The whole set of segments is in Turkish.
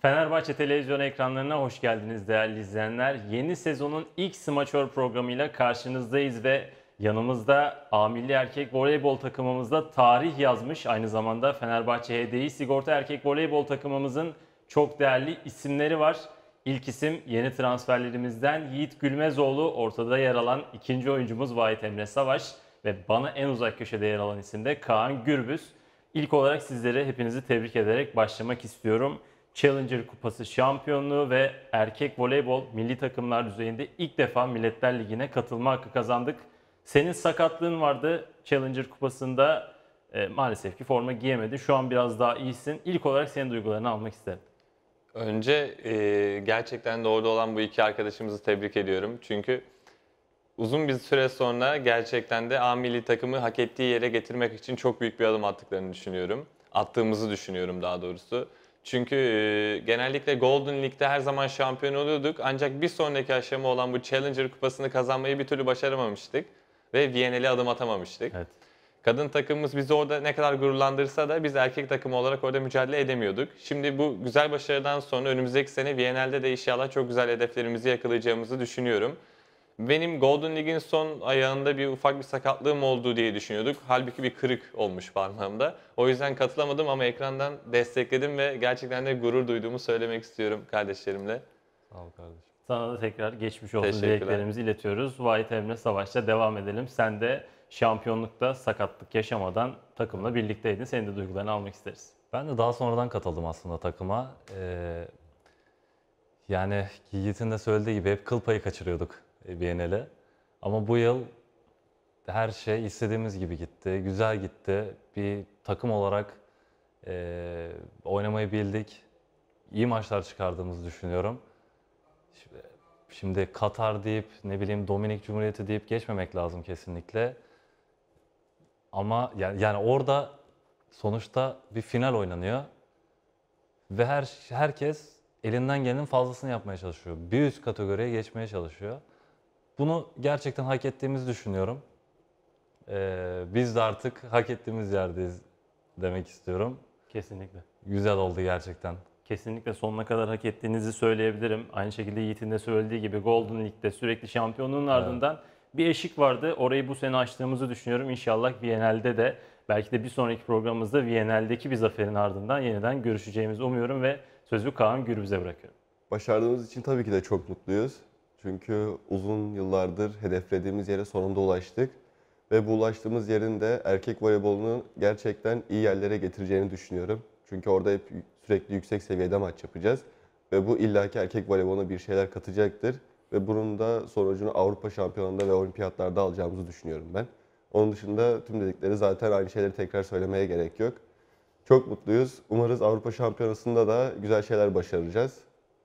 Fenerbahçe televizyon ekranlarına hoş geldiniz değerli izleyenler. Yeni sezonun ilk smaçör programıyla karşınızdayız ve yanımızda A Milli Erkek Voleybol takımımızda tarih yazmış, aynı zamanda Fenerbahçe HDI Sigorta Erkek Voleybol takımımızın çok değerli isimleri var. İlk isim yeni transferlerimizden Yiğit Gülmezoğlu, ortada yer alan ikinci oyuncumuz Vahit Emre Savaş ve bana en uzak köşede yer alan isim de Kaan Gürbüz. İlk olarak sizleri hepinizi tebrik ederek başlamak istiyorum. Challenger Kupası şampiyonluğu ve erkek voleybol milli takımlar düzeyinde ilk defa Milletler Ligi'ne katılma hakkı kazandık. Senin sakatlığın vardı Challenger Kupası'nda, maalesef ki forma giyemedin. Şu an biraz daha iyisin. İlk olarak senin duygularını almak isterim. Önce gerçekten de orada olan bu iki arkadaşımızı tebrik ediyorum. Çünkü uzun bir süre sonra gerçekten de A milli takımı hak ettiği yere getirmek için çok büyük bir adım attıklarını düşünüyorum. Attığımızı düşünüyorum daha doğrusu. Çünkü genellikle Golden League'de her zaman şampiyon oluyorduk. Ancak bir sonraki aşama olan bu Challenger Kupası'nı kazanmayı bir türlü başaramamıştık. Ve Viyana'ya adım atamamıştık. Evet. Kadın takımımız bizi orada ne kadar gururlandırsa da biz erkek takımı olarak orada mücadele edemiyorduk. Şimdi bu güzel başarıdan sonra önümüzdeki sene Viyana'da de inşallah çok güzel hedeflerimizi yakalayacağımızı düşünüyorum. Benim Golden League'in son ayağında bir ufak bir sakatlığım oldu diye düşünüyorduk. Halbuki bir kırık olmuş parmağımda. O yüzden katılamadım ama ekrandan destekledim ve gerçekten de gurur duyduğumu söylemek istiyorum kardeşlerimle. Sağ ol kardeşim. Sana da tekrar geçmiş olsun Teşekkürler. dileklerimizi iletiyoruz. Vahit Emre Savaş'la devam edelim. Sen de şampiyonlukta sakatlık yaşamadan takımla birlikteydin. Senin de duygularını almak isteriz. Ben de daha sonradan katıldım aslında takıma. Yani Yiğit'in de söylediği gibi hep kıl payı kaçırıyorduk BNL'e. Ama bu yıl her şey istediğimiz gibi gitti. Güzel gitti. Bir takım olarak oynamayı bildik. İyi maçlar çıkardığımızı düşünüyorum. Şimdi Katar deyip, ne bileyim Dominik Cumhuriyeti deyip geçmemek lazım kesinlikle. Ama yani orada sonuçta bir final oynanıyor ve herkes elinden gelenin fazlasını yapmaya çalışıyor. Bir üst kategoriye geçmeye çalışıyor. Bunu gerçekten hak ettiğimizi düşünüyorum. Biz de artık hak ettiğimiz yerdeyiz demek istiyorum. Kesinlikle. Güzel oldu gerçekten. Kesinlikle sonuna kadar hak ettiğinizi söyleyebilirim. Aynı şekilde Yiğit'in de söylediği gibi Golden League'de sürekli şampiyonluğun ardından bir eşik vardı. Orayı bu sene aştığımızı düşünüyorum. İnşallah Viyana'da de belki de bir sonraki programımızda Viyana'daki bir zaferin ardından yeniden görüşeceğimizi umuyorum ve sözü Kaan Gürbüz'e bırakıyorum. Başardığımız için tabii ki de çok mutluyuz. Çünkü uzun yıllardır hedeflediğimiz yere sonunda ulaştık. Ve bu ulaştığımız yerin de erkek voleybolunu gerçekten iyi yerlere getireceğini düşünüyorum. Çünkü orada hep sürekli yüksek seviyede maç yapacağız. Ve bu illaki erkek voleyboluna bir şeyler katacaktır. Ve bunun da sonucunu Avrupa Şampiyonası'nda ve olimpiyatlarda alacağımızı düşünüyorum ben. Onun dışında tüm dedikleri zaten aynı şeyleri tekrar söylemeye gerek yok. Çok mutluyuz. Umarız Avrupa Şampiyonası'nda da güzel şeyler başaracağız.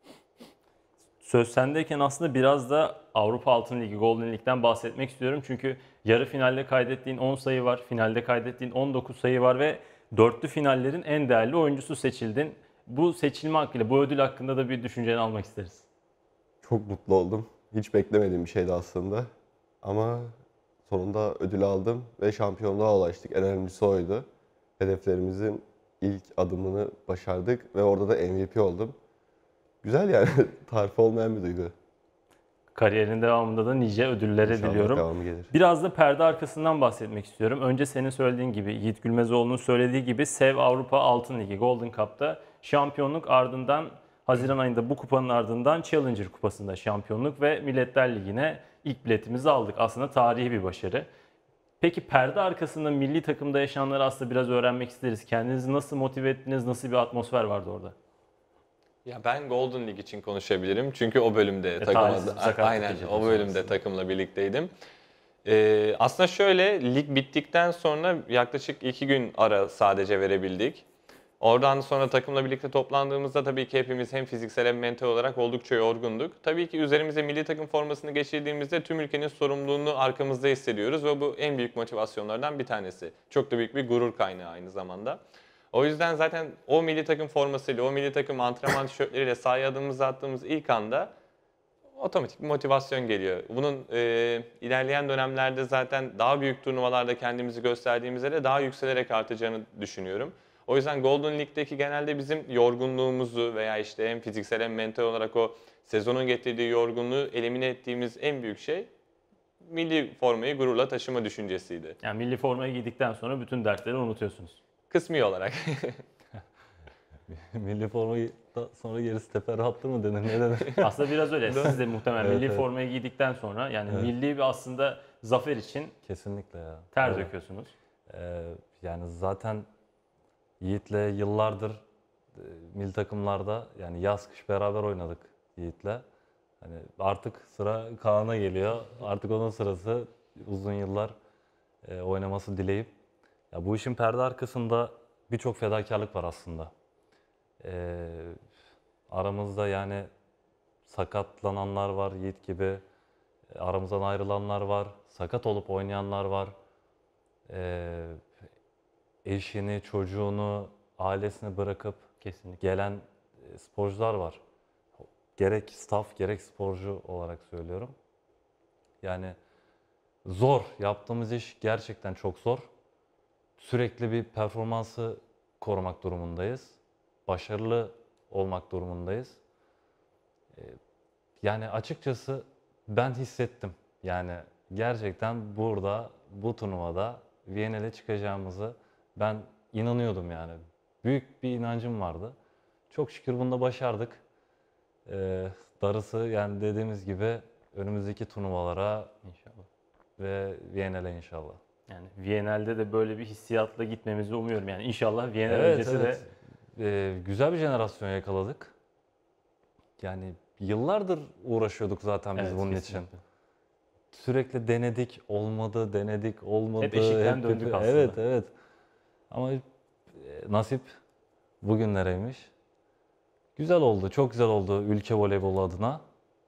Söz sendeyken aslında biraz da Avrupa Altın Ligi, Golden League'den bahsetmek istiyorum. Çünkü yarı finalde kaydettiğin 10 sayı var, finalde kaydettiğin 19 sayı var ve dörtlü finallerin en değerli oyuncusu seçildin. Bu seçilme hakkıyla, bu ödül hakkında da bir düşünceni almak isteriz. Çok mutlu oldum. Hiç beklemediğim bir şeydi aslında. Ama sonunda ödül aldım ve şampiyonluğa ulaştık. En önemlisi oydu. Hedeflerimizin ilk adımını başardık ve orada da MVP oldum. Güzel yani. Tarifi olmayan bir duygu. Kariyerin devamında da nice ödüllere İnşallah diliyorum. devamı gelir. Biraz da perde arkasından bahsetmek istiyorum. Önce senin söylediğin gibi, Yiğit Gülmezoğlu'nun söylediği gibi SEV Avrupa Altın Ligi, Golden Cup'ta şampiyonluk, ardından Haziran ayında bu kupanın ardından Challenger Kupası'nda şampiyonluk ve Milletler Ligi'ne ilk biletimizi aldık. Aslında tarihi bir başarı. Peki perde arkasında milli takımda yaşananları aslında biraz öğrenmek isteriz. Kendinizi nasıl motive ettiniz, nasıl bir atmosfer vardı orada? Ya ben Golden League için konuşabilirim çünkü o bölümde talihsiz bir sakatlık aynen yaşadın o bölümde sonrasında. takımla birlikteydim. Aslında şöyle lig bittikten sonra yaklaşık 2 gün ara sadece verebildik. Oradan sonra takımla birlikte toplandığımızda tabii ki hepimiz hem fiziksel hem mental olarak oldukça yorgunduk. Tabii ki üzerimize milli takım formasını geçirdiğimizde tüm ülkenin sorumluluğunu arkamızda hissediyoruz ve bu en büyük motivasyonlardan bir tanesi. Çok da büyük bir gurur kaynağı aynı zamanda. O yüzden zaten o milli takım formasıyla, o milli takım antrenman tişörtleriyle sahaya adımımızı attığımız ilk anda otomatik bir motivasyon geliyor. Bunun ilerleyen dönemlerde zaten daha büyük turnuvalarda kendimizi gösterdiğimizde de daha yükselerek artacağını düşünüyorum. O yüzden Golden League'deki genelde bizim yorgunluğumuzu veya işte hem fiziksel hem mental olarak o sezonun getirdiği yorgunluğu elimine ettiğimiz en büyük şey milli formayı gururla taşıma düşüncesiydi. Yani milli formayı giydikten sonra bütün dertleri unutuyorsunuz. Kısmi olarak. Milli formayı da sonra gerisi teferruattır mı denir, ne denir? Aslında biraz öyle. Siz de muhtemelen Evet, milli evet. formayı giydikten sonra yani milli bir aslında zafer için Kesinlikle ya. ter Evet. döküyorsunuz. Yani zaten Yiğit'le yıllardır milli takımlarda yani yaz kış beraber oynadık Yiğit'le. Hani artık sıra Kaan'a geliyor. Artık onun sırası uzun yıllar oynaması dileyip. Ya bu işin perde arkasında birçok fedakarlık var aslında. Aramızda yani sakatlananlar var Yiğit gibi. Aramızdan ayrılanlar var. Sakat olup oynayanlar var. Eşini, çocuğunu, ailesini bırakıp Kesinlikle. gelen sporcular var. Gerek staff, gerek sporcu olarak söylüyorum. Yani zor. Yaptığımız iş gerçekten çok zor. Sürekli bir performansı korumak durumundayız. Başarılı olmak durumundayız. Yani açıkçası ben hissettim. Yani gerçekten burada, bu turnuvada Viyana'ya çıkacağımızı ben inanıyordum yani. Büyük bir inancım vardı. Çok şükür bunu da başardık. Darısı yani dediğimiz gibi önümüzdeki turnuvalara İnşallah. ve Viyana'ya inşallah. Yani Viyana'da de böyle bir hissiyatla gitmemizi umuyorum. Yani inşallah Viyana Evet, öncesi evet. de Güzel bir jenerasyon yakaladık. Yani yıllardır uğraşıyorduk zaten biz evet, bunun kesinlikle. için. Sürekli denedik, olmadı, denedik, olmadı. Hep eşikten döndük aslında. Evet, evet. Ama nasip bugünlereymiş. Güzel oldu, çok güzel oldu ülke voleybolu adına.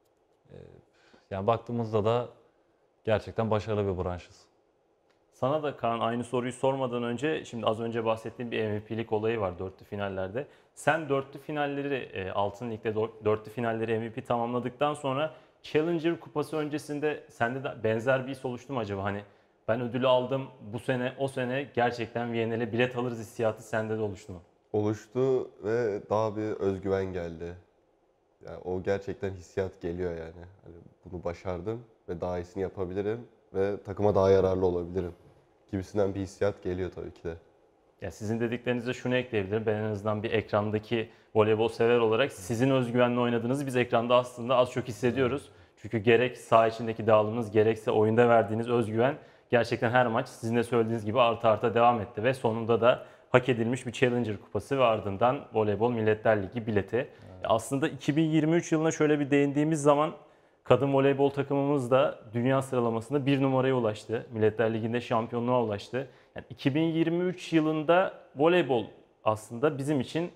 Yani baktığımızda da gerçekten başarılı bir branşız. Sana da Kaan aynı soruyu sormadan önce şimdi az önce bahsettiğim bir MVP'lik olayı var dörtlü finallerde. Sen dörtlü finalleri Altın Lig'de dörtlü finalleri MVP tamamladıktan sonra Challenger Kupası öncesinde sende de benzer bir his oluştu mu acaba? Hani ben ödülü aldım bu sene o sene gerçekten Viyana'ya bilet alırız hissiyatı sende de oluştu mu? Oluştu ve daha bir özgüven geldi. Yani o gerçekten hissiyat geliyor yani. Hani bunu başardım ve daha iyisini yapabilirim ve takıma daha yararlı olabilirim gibisinden bir hissiyat geliyor tabii ki de. Ya sizin dediklerinize şunu ekleyebilirim. Ben en azından bir ekrandaki voleybol sever olarak sizin özgüvenle oynadığınızı biz ekranda aslında az çok hissediyoruz. Çünkü gerek saha içindeki dağılımınız gerekse oyunda verdiğiniz özgüven gerçekten her maç sizin de söylediğiniz gibi arta arta devam etti ve sonunda da hak edilmiş bir Challenger Kupası ve ardından Voleybol Milletler Ligi bileti. Ya aslında 2023 yılına şöyle bir değindiğimiz zaman kadın voleybol takımımız da dünya sıralamasında 1 numaraya ulaştı. Milletler Ligi'nde şampiyonluğa ulaştı. Yani 2023 yılında voleybol aslında bizim için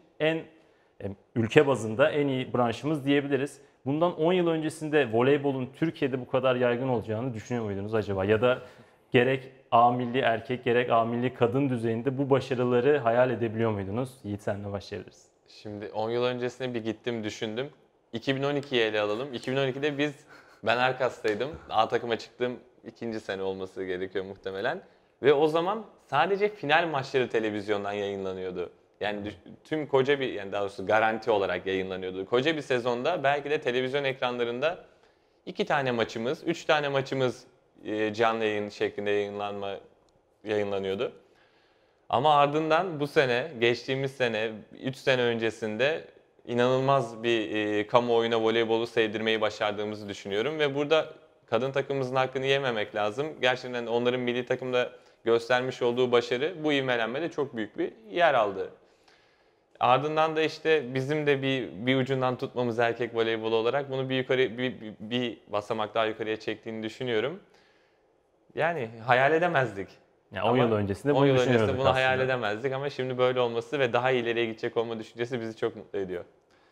ülke bazında en iyi branşımız diyebiliriz. Bundan 10 yıl öncesinde voleybolun Türkiye'de bu kadar yaygın olacağını düşünüyor muydunuz acaba? Ya da gerek A milli erkek gerek A milli kadın düzeyinde bu başarıları hayal edebiliyor muydunuz? Yiğit senle başlayabiliriz. Şimdi 10 yıl öncesine bir gittim düşündüm. 2012'yi ele alalım. 2012'de ben Erkas'taydım. A takıma çıktığım ikinci sene olması gerekiyor muhtemelen. Ve o zaman sadece final maçları televizyondan yayınlanıyordu. Yani tüm koca bir, yani daha doğrusu garanti olarak yayınlanıyordu. Koca bir sezonda belki de televizyon ekranlarında 2 tane maçımız, 3 tane maçımız canlı yayın şeklinde yayınlanıyordu. Ama ardından bu sene, geçtiğimiz sene, 3 sene öncesinde inanılmaz bir kamuoyuna voleybolu sevdirmeyi başardığımızı düşünüyorum. Ve burada kadın takımımızın hakkını yememek lazım. Gerçekten onların milli takımda göstermiş olduğu başarı bu ivmelenmede çok büyük bir yer aldı. Ardından da işte bizim de bir ucundan tutmamız erkek voleybolu olarak bunu bir basamak daha yukarıya çektiğini düşünüyorum. Yani hayal edemezdik. Yani 10 yıl öncesinde bunu düşünüyorduk bunu hayal aslında. edemezdik ama şimdi böyle olması ve daha ileriye gidecek olma düşüncesi bizi çok mutlu ediyor.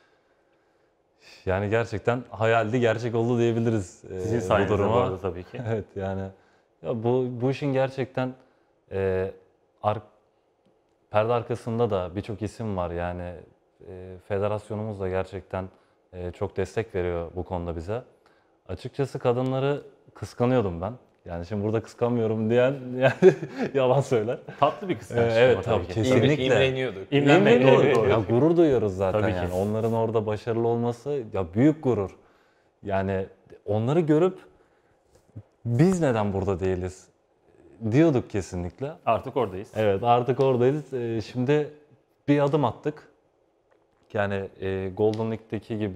Yani gerçekten hayaldi, gerçek oldu diyebiliriz Sizin bu sayenizde bu duruma. arada tabii ki. Evet yani ya bu işin gerçekten ar- perde arkasında da birçok isim var yani federasyonumuz da gerçekten çok destek veriyor bu konuda bize. Açıkçası kadınları kıskanıyordum ben. Yani şimdi burada kıskanmıyorum diyen yani yalan söyler. Tatlı bir kıskançlık Evet, ama tabii tabii, ki. kesinlikle. İmreniyorduk. İmrenmek İmreniyoruz. doğru. Ya gurur duyuyoruz zaten Tabii ki. yani. Onların orada başarılı olması ya büyük gurur. Yani onları görüp biz neden burada değiliz diyorduk kesinlikle. Artık oradayız. Evet, artık oradayız. Şimdi bir adım attık. Yani Golden League'deki gibi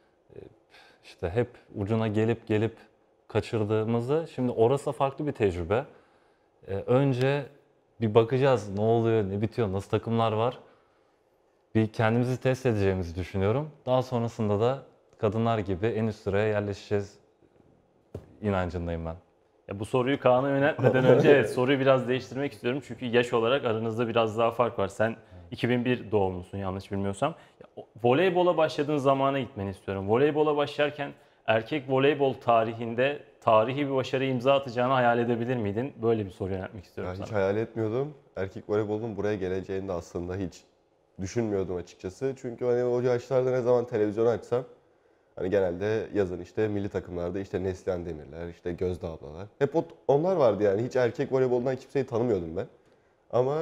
işte hep ucuna gelip kaçırdığımızı, şimdi orası farklı bir tecrübe. Önce bir bakacağız ne oluyor, ne bitiyor, nasıl takımlar var. Bir kendimizi test edeceğimizi düşünüyorum. Daha sonrasında da kadınlar gibi en üst sıraya yerleşeceğiz inancındayım ben. Ya bu soruyu Kaan'a yöneltmeden önce evet, soruyu biraz değiştirmek istiyorum. Çünkü yaş olarak aranızda biraz daha fark var. Sen 2001 doğumlusun yanlış bilmiyorsam. Voleybola başladığın zamana gitmeni istiyorum. Voleybola başlarken erkek voleybol tarihinde tarihi bir başarı imza atacağını hayal edebilir miydin? Böyle bir soru yöneltmek istiyorum Ya hiç sana. hayal etmiyordum. Erkek voleybolun buraya geleceğini de aslında hiç düşünmüyordum açıkçası. Çünkü hani o yaşlarda ne zaman televizyonu açsam hani genelde yazın işte milli takımlarda işte Neslihan Demirler, işte Gözde ablalar. Hep onlar vardı yani. Hiç erkek voleybolundan kimseyi tanımıyordum ben. Ama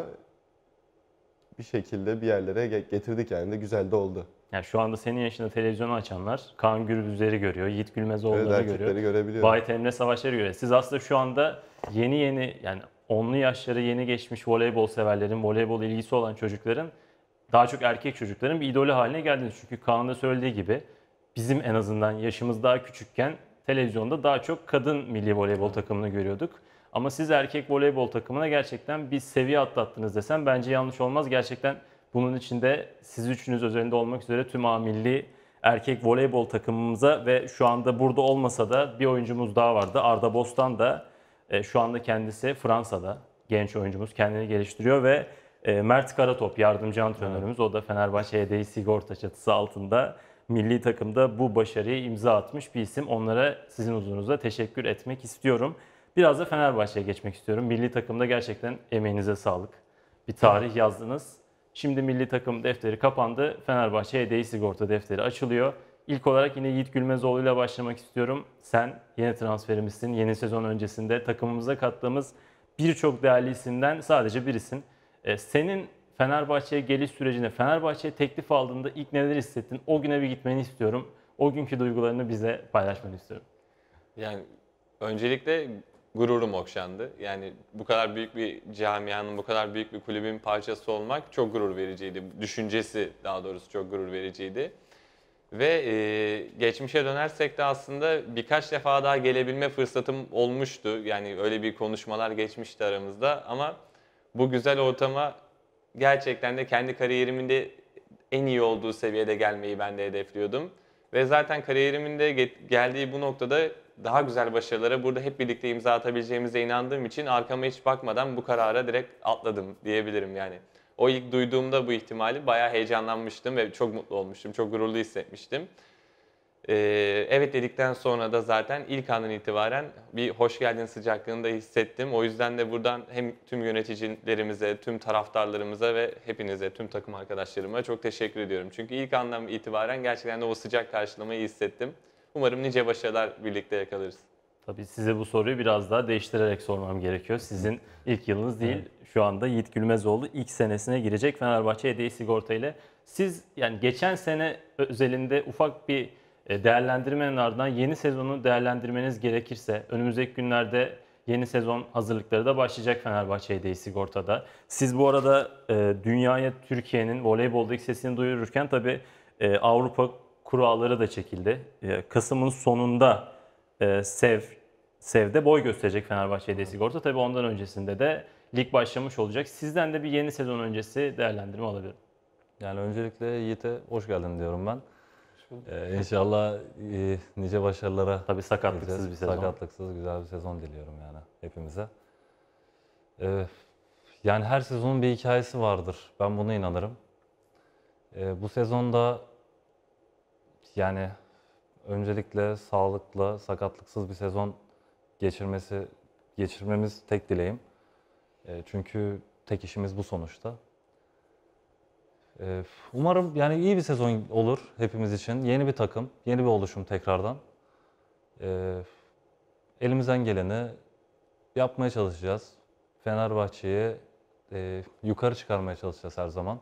bir şekilde bir yerlere getirdik yani de güzel de oldu. Yani şu anda senin yaşında televizyonu açanlar Kaan Gürbüzler'i görüyor, Yiğit Evet, Gülmezoğulları'nı erkekleri görüyor. görebiliyorum. Vahit Emre Savaşlar'ı görüyor. Siz aslında şu anda yeni yani 10'lu yaşları yeni geçmiş voleybol severlerin, voleybol ilgisi olan çocukların, daha çok erkek çocukların bir idolü haline geldiniz. Çünkü Kaan'ın da söylediği gibi bizim en azından yaşımız daha küçükken televizyonda daha çok kadın milli voleybol takımını görüyorduk. Ama siz erkek voleybol takımına gerçekten bir seviye atlattınız desem bence yanlış olmaz. Gerçekten bunun içinde siz üçünüz özelinde olmak üzere tüm A milli erkek voleybol takımımıza ve şu anda burada olmasa da bir oyuncumuz daha vardı. Arda Bostan da şu anda kendisi Fransa'da genç oyuncumuz kendini geliştiriyor ve Mert Karatop yardımcı antrenörümüz. O da Fenerbahçe HDI sigorta çatısı altında milli takımda bu başarıyı imza atmış bir isim. Onlara sizin huzurunuzda teşekkür etmek istiyorum. Biraz da Fenerbahçe'ye geçmek istiyorum. Milli takımda gerçekten emeğinize sağlık. Bir tarih yazdınız. Şimdi milli takım defteri kapandı. Fenerbahçe HDI sigorta defteri açılıyor. İlk olarak yine Yiğit Gülmezoğlu ile başlamak istiyorum. Sen yeni transferimizsin. Yeni sezon öncesinde takımımıza kattığımız birçok değerli isimden sadece birisin. Senin Fenerbahçe'ye geliş sürecinde, Fenerbahçe'ye teklif aldığında ilk neler hissettin? O güne bir gitmeni istiyorum. O günkü duygularını bize paylaşmanı istiyorum. Yani öncelikle gururum okşandı. Yani bu kadar büyük bir camianın, bu kadar büyük bir kulübün parçası olmak çok gurur vericiydi. Düşüncesi daha doğrusu çok gurur vericiydi. Ve geçmişe dönersek de aslında birkaç defa daha gelebilme fırsatım olmuştu. Yani öyle bir konuşmalar geçmişti aramızda ama bu güzel ortama gerçekten de kendi kariyerimin de en iyi olduğu seviyede gelmeyi ben de hedefliyordum. Ve zaten kariyerimin de geldiği bu noktada daha güzel başarılara burada hep birlikte imza atabileceğimize inandığım için arkama hiç bakmadan bu karara direkt atladım diyebilirim yani. O ilk duyduğumda bu ihtimali bayağı heyecanlanmıştım ve çok mutlu olmuştum, çok gururlu hissetmiştim. Evet dedikten sonra da zaten ilk andan itibaren bir hoş geldin sıcaklığını da hissettim. O yüzden de buradan hem tüm yöneticilerimize, tüm taraftarlarımıza ve hepinize, tüm takım arkadaşlarıma çok teşekkür ediyorum. Çünkü ilk andan itibaren gerçekten de o sıcak karşılamayı hissettim. Umarım nice başarılar birlikte yakalarız. Tabii size bu soruyu biraz daha değiştirerek sormam gerekiyor. Sizin ilk yılınız değil. Şu anda Yiğit Gülmezoğlu ilk senesine girecek Fenerbahçe HDI sigorta ile. Siz yani geçen sene özelinde ufak bir değerlendirmenin ardından yeni sezonu değerlendirmeniz gerekirse önümüzdeki günlerde yeni sezon hazırlıkları da başlayacak Fenerbahçe HDI sigortada. Siz bu arada dünyaya Türkiye'nin voleyboldaki sesini duyururken tabii Avrupa kuralları da çekildi. Kasım'ın sonunda Sev'de boy gösterecek Fenerbahçe HDI sigorta. Tabii ondan öncesinde de lig başlamış olacak. Sizden de bir yeni sezon öncesi değerlendirme alabilirim. Yani öncelikle Yiğit'e hoş geldin diyorum ben. İnşallah nice başarılara Tabii sakatlıksız gideceğiz. bir sezon. Sakatlıksız güzel bir sezon diliyorum yani hepimize. Yani her sezonun bir hikayesi vardır. Ben buna inanırım. Bu sezonda yani öncelikle sağlıklı, sakatlıksız bir sezon geçirmemiz tek dileğim. Çünkü tek işimiz bu sonuçta. Umarım yani iyi bir sezon olur hepimiz için. Yeni bir takım, yeni bir oluşum tekrardan. Elimizden geleni yapmaya çalışacağız. Fenerbahçe'yi yukarı çıkarmaya çalışacağız her zaman.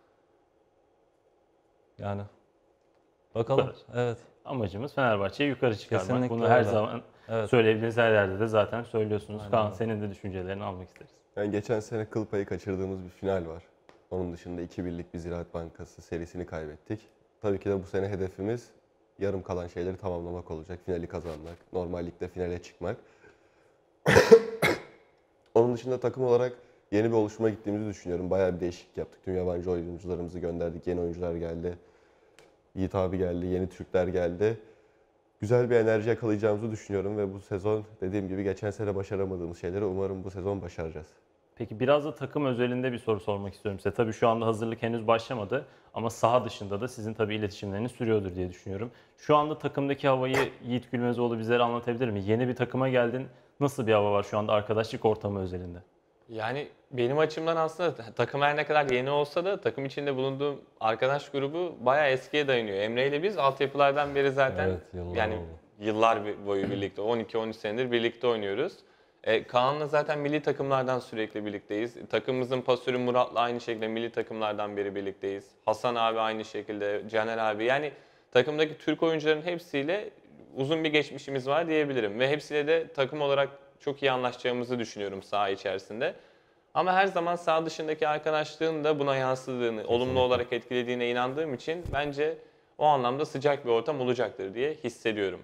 Yani bakalım. Bu kadar. Evet. Amacımız Fenerbahçe'yi yukarı çıkarmak. Kesinlikle Bunu her öyle. zaman Evet. söyleyebildiğiniz her yerde de zaten söylüyorsunuz. Aynen Kaan öyle. senin de düşüncelerini almak isteriz. Yani geçen sene kıl payı kaçırdığımız bir final var. Onun dışında 2-1'lik bir Ziraat Bankası serisini kaybettik. Tabii ki de bu sene hedefimiz yarım kalan şeyleri tamamlamak olacak. Finali kazanmak, normal ligde finale çıkmak. Onun dışında takım olarak yeni bir oluşuma gittiğimizi düşünüyorum. Bayağı bir değişiklik yaptık. Tüm yabancı oyuncularımızı gönderdik. Yeni oyuncular geldi. Yiğit abi geldi, yeni Türkler geldi. Güzel bir enerji yakalayacağımızı düşünüyorum ve bu sezon dediğim gibi geçen sene başaramadığımız şeyleri umarım bu sezon başaracağız. Peki biraz da takım özelinde bir soru sormak istiyorum size. Tabii şu anda hazırlık henüz başlamadı ama saha dışında da sizin tabii iletişimleriniz sürüyordur diye düşünüyorum. Şu anda takımdaki havayı Yiğit Gülmezoğlu bizlere anlatabilir mi? Yeni bir takıma geldin. Nasıl bir hava var şu anda arkadaşlık ortamı özelinde? Yani benim açımdan aslında takım her ne kadar yeni olsa da takım içinde bulunduğum arkadaş grubu bayağı eskiye dayanıyor. Emre ile biz altyapılardan beri zaten Evet, yıllar yani oldu. yıllar boyu birlikte 12-13 senedir birlikte oynuyoruz. Kaan'la zaten milli takımlardan sürekli birlikteyiz. Takımımızın pasörü Murat'la aynı şekilde milli takımlardan beri birlikteyiz. Hasan abi aynı şekilde, Caner abi. Yani takımdaki Türk oyuncuların hepsiyle uzun bir geçmişimiz var diyebilirim. Ve hepsiyle de takım olarak çok iyi anlaşacağımızı düşünüyorum saha içerisinde. Ama her zaman saha dışındaki arkadaşlığın da buna yansıdığını, olumlu olarak etkilediğine inandığım için bence o anlamda sıcak bir ortam olacaktır diye hissediyorum.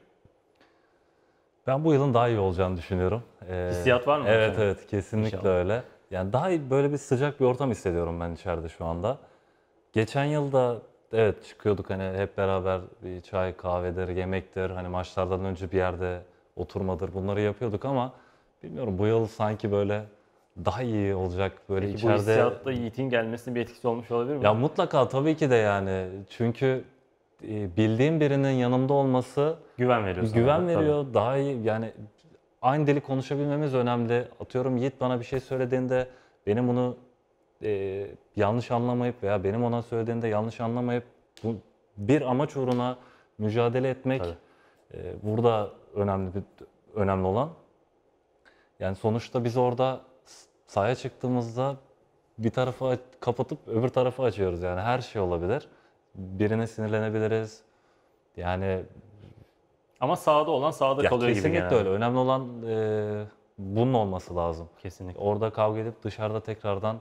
Ben bu yılın daha iyi olacağını düşünüyorum. Hissiyat var mı Evet hocam? evet kesinlikle İnşallah. öyle. Yani daha iyi böyle bir sıcak bir ortam hissediyorum ben içeride şu anda. Geçen yıl da evet çıkıyorduk hani hep beraber bir çay, kahvedir, yemektir, hani maçlardan önce bir yerde oturmadır bunları yapıyorduk ama bilmiyorum bu yıl sanki böyle daha iyi olacak böyle Peki bu içeride. hissiyatta Yiğit'in gelmesinin bir etkisi olmuş olabilir mi? Ya mutlaka tabii ki de yani çünkü bildiğim birinin yanımda olması Güven veriyor sana da, güven tabii. veriyor. Daha iyi yani aynı dili konuşabilmemiz önemli. Atıyorum Yiğit bana bir şey söylediğinde benim bunu yanlış anlamayıp veya benim ona söylediğinde yanlış anlamayıp bu bir amaç uğruna mücadele etmek burada önemli olan. Yani sonuçta biz orada sahaya çıktığımızda bir tarafı kapatıp öbür tarafı açıyoruz yani her şey olabilir. Birine sinirlenebiliriz. Yani Ama sahada olan sahada ya kalıyor gibi kesinlikle genelde. öyle. Önemli olan bunun olması lazım. Kesinlikle. Orada kavga edip dışarıda tekrardan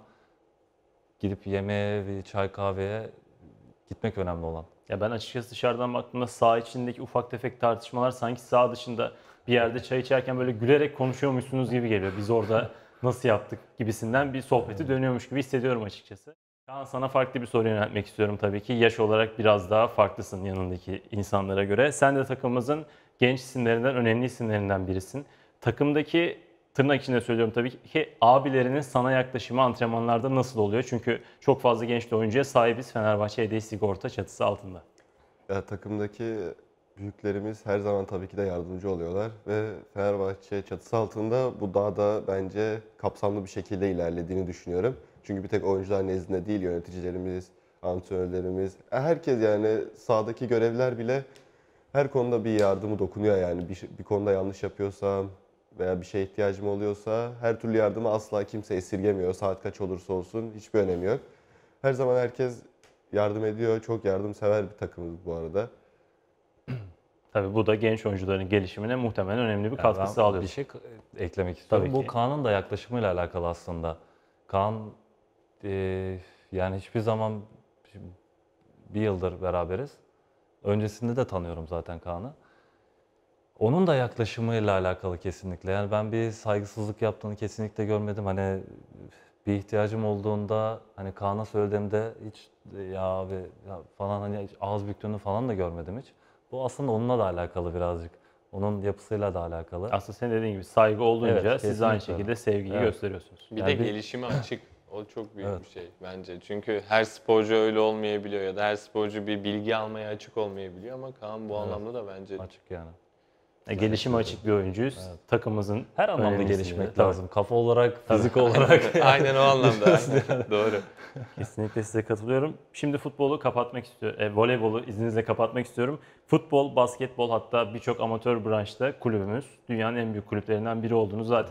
gidip yemeğe, bir çay kahveye gitmek önemli olan. Ya ben açıkçası dışarıdan baktığımda saha içindeki ufak tefek tartışmalar sanki saha dışında bir yerde çay içerken böyle gülerek konuşuyormuşsunuz gibi geliyor. Biz orada nasıl yaptık gibisinden bir sohbeti dönüyormuş gibi hissediyorum açıkçası. Kaan sana farklı bir soru yöneltmek istiyorum tabii ki. Yaş olarak biraz daha farklısın yanındaki insanlara göre. Sen de takımımızın genç isimlerinden, önemli isimlerinden birisin. Takımdaki tırnak içinde söylüyorum tabii ki abilerinin sana yaklaşımı antrenmanlarda nasıl oluyor? Çünkü çok fazla genç de oyuncuya sahibiz Fenerbahçe Hediye Sigorta çatısı altında. Ya, takımdaki büyüklerimiz her zaman tabii ki de yardımcı oluyorlar ve Fenerbahçe çatısı altında bu daha da bence kapsamlı bir şekilde ilerlediğini düşünüyorum. Çünkü bir tek oyuncular nezdinde değil, yöneticilerimiz, antrenörlerimiz, herkes yani sahadaki görevliler bile her konuda bir yardımı dokunuyor yani. Bir konuda yanlış yapıyorsam veya bir şeye ihtiyacım oluyorsa her türlü yardımı asla kimse esirgemiyor. Saat kaç olursa olsun hiçbir önemi yok. Her zaman herkes yardım ediyor. Çok yardımsever bir takımız bu arada. Tabii bu da genç oyuncuların gelişimine muhtemelen önemli bir Yani katkı ben sağlıyor. bir şey eklemek istiyorum. Tabii Bu ki. Kaan'ın da yaklaşımıyla alakalı aslında. Kaan yani hiçbir zaman bir yıldır beraberiz. Öncesinde de tanıyorum zaten Kaan'ı. Onun da yaklaşımıyla alakalı kesinlikle. Yani ben bir saygısızlık yaptığını kesinlikle görmedim. Hani bir ihtiyacım olduğunda hani Kaan'a söylediğimde hiç ya abi ya falan hani hiç ağız büktüğünü falan da görmedim hiç. Bu aslında onunla da alakalı birazcık. Onun yapısıyla da alakalı. Aslında senin dediğin gibi saygı olunca Evet, siz de aynı kesinlikle. şekilde sevgiyi Evet. gösteriyorsunuz. Bir Yani de bir- gelişime açık. O çok büyük Evet. bir şey bence. Çünkü her sporcu öyle olmayabiliyor ya da her sporcu bir bilgi almaya açık olmayabiliyor ama Kaan bu anlamda da bence Açık yani. Gelişime açık bir oyuncuyuz. Takımımızın Her anlamda önemli gelişmek isimleri. lazım. Kafa olarak, fizik olarak. aynen o anlamda. Doğru. Kesinlikle size katılıyorum. Şimdi futbolu kapatmak istiyorum. Voleybolu izninizle kapatmak istiyorum. Futbol, basketbol hatta birçok amatör branşta kulübümüz dünyanın en büyük kulüplerinden biri olduğunu zaten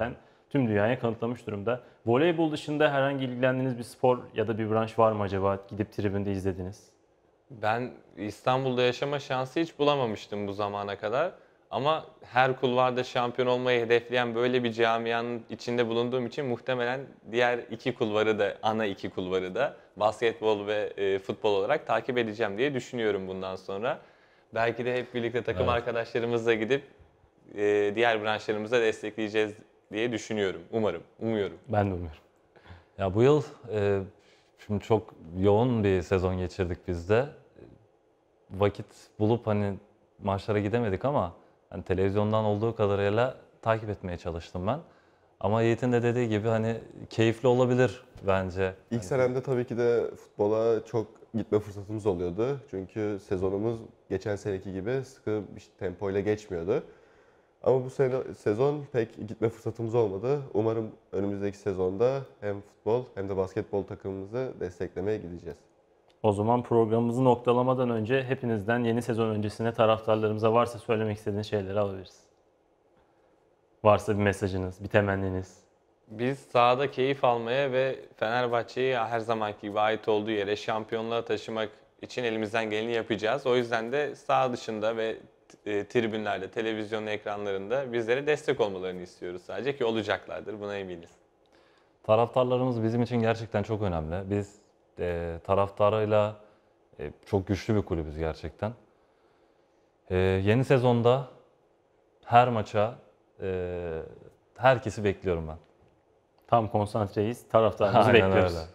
tüm dünyaya kanıtlamış durumda. Voleybol dışında herhangi ilgilendiğiniz bir spor ya da bir branş var mı acaba? Gidip tribünde izlediniz. Ben İstanbul'da yaşama şansı hiç bulamamıştım bu zamana kadar. Ama her kulvarda şampiyon olmayı hedefleyen böyle bir camianın içinde bulunduğum için muhtemelen diğer iki kulvarı da, ana iki kulvarı da basketbol ve futbol olarak takip edeceğim diye düşünüyorum bundan sonra. Belki de hep birlikte takım Evet. arkadaşlarımızla gidip diğer branşlarımıza destekleyeceğiz diye düşünüyorum. Umuyorum. Ben de umuyorum. Ya bu yıl şimdi çok yoğun bir sezon geçirdik biz de. Vakit bulup hani maçlara gidemedik ama hani televizyondan olduğu kadarıyla takip etmeye çalıştım ben. Ama Yiğit'in de dediği gibi hani keyifli olabilir bence. İlk senemde tabii ki de futbola çok gitme fırsatımız oluyordu. Çünkü sezonumuz geçen seneki gibi sıkı bir tempoyla geçmiyordu. Ama bu sezon pek gitme fırsatımız olmadı. Umarım önümüzdeki sezonda hem futbol hem de basketbol takımımızı desteklemeye gideceğiz. O zaman programımızı noktalamadan önce hepinizden yeni sezon öncesine taraftarlarımıza varsa söylemek istediğiniz şeyleri alabiliriz. Varsa bir mesajınız, bir temenniniz. Biz sahada keyif almaya ve Fenerbahçe'yi her zamanki gibi ait olduğu yere şampiyonluğa taşımak için elimizden geleni yapacağız. O yüzden de saha dışında ve tribünlerde, televizyon ekranlarında bizlere destek olmalarını istiyoruz sadece ki olacaklardır, buna eminiz. Taraftarlarımız bizim için gerçekten çok önemli. Biz taraftarıyla çok güçlü bir kulübüz gerçekten. Yeni sezonda her maça herkesi bekliyorum ben. Tam konsantreyiz, taraftarımızı Aynen bekliyoruz. öyle.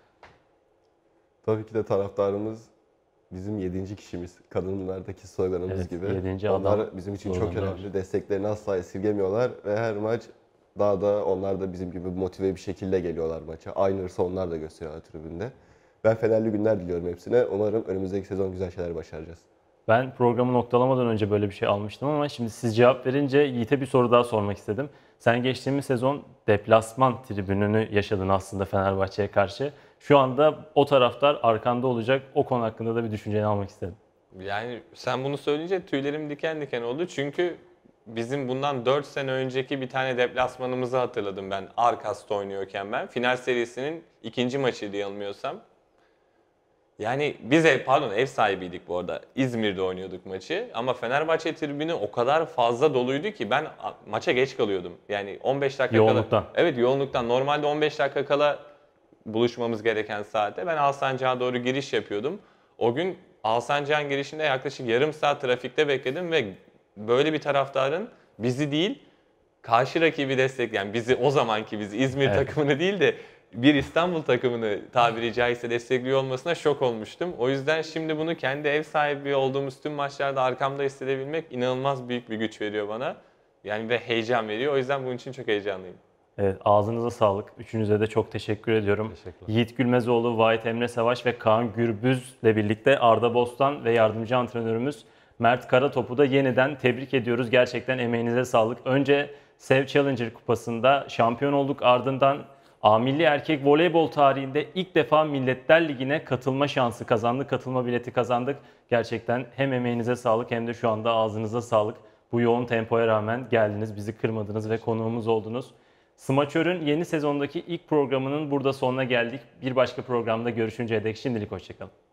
Tabii ki de taraftarımız bizim 7. kişimiz. Kadınlardaki sloganımız Evet, gibi. 7. Onlar adam bizim için çok sloganı var. önemli. Desteklerini asla esirgemiyorlar ve her maç daha da onlar da bizim gibi motive bir şekilde geliyorlar maça. Aynı hırsı onlar da gösteriyorlar tribünde. Ben Fenerli günler diliyorum hepsine. Umarım önümüzdeki sezon güzel şeyler başaracağız. Ben programı noktalamadan önce böyle bir şey almıştım ama şimdi siz cevap verince Yiğit'e bir soru daha sormak istedim. Sen geçtiğimiz sezon deplasman tribününü yaşadın aslında Fenerbahçe'ye karşı. Şu anda o taraftar arkanda olacak. O konu hakkında da bir düşünceni almak istedim. Yani sen bunu söyleyince tüylerim diken diken oldu çünkü bizim bundan 4 sene önceki bir tane deplasmanımızı hatırladım ben Arkas'ta oynuyorken ben. Final serisinin ikinci maçıydı yanılmıyorsam. Yani biz ev sahibiydik bu arada. İzmir'de oynuyorduk maçı ama Fenerbahçe tribünü o kadar fazla doluydu ki ben maça geç kalıyordum. Yani 15 dakika Yoğunluktan. kala. Evet, yoğunluktan. Normalde 15 dakika kala buluşmamız gereken saatte ben Alsancak'a doğru giriş yapıyordum. O gün Alsancak'ın girişinde yaklaşık yarım saat trafikte bekledim ve böyle bir taraftarın bizi değil karşı rakibi destekleyen, bizi o zamanki bizi İzmir Evet. takımını değil de bir İstanbul takımını tabiri caizse destekliyor olmasına şok olmuştum. O yüzden şimdi bunu kendi ev sahibi olduğumuz tüm maçlarda arkamda hissedebilmek inanılmaz büyük bir güç veriyor bana. Yani ve heyecan veriyor. O yüzden bunun için çok heyecanlıyım. Evet, ağzınıza sağlık. Üçünüze de çok teşekkür ediyorum. Teşekkürler. Yiğit Gülmezoğlu, Vahit Emre Savaş ve Kaan Gürbüz'le birlikte Arda Bostan ve yardımcı antrenörümüz Mert Karatop'u da yeniden tebrik ediyoruz. Gerçekten emeğinize sağlık. Önce Sev Challenger Kupası'nda şampiyon olduk. Ardından A Milli Erkek Voleybol tarihinde ilk defa Milletler Ligi'ne katılma şansı kazandık. Katılma bileti kazandık. Gerçekten hem emeğinize sağlık hem de şu anda ağzınıza sağlık. Bu yoğun tempoya rağmen geldiniz, bizi kırmadınız ve konuğumuz oldunuz. Smaçör'ün yeni sezondaki ilk programının burada sonuna geldik. Bir başka programda görüşünceye dek şimdilik hoşçakalın.